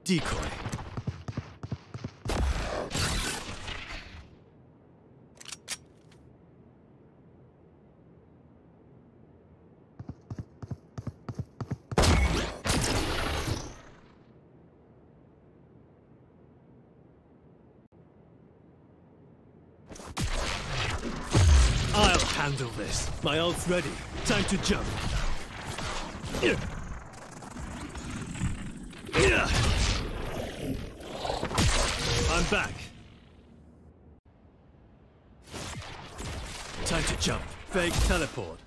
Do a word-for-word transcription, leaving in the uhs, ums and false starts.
decoy. I'll handle this. My ult's ready. Time to jump. I'm back. Time to jump. Fake teleport.